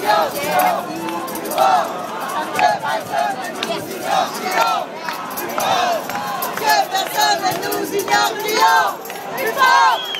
Que personne ne nous ignore, crions plus fort.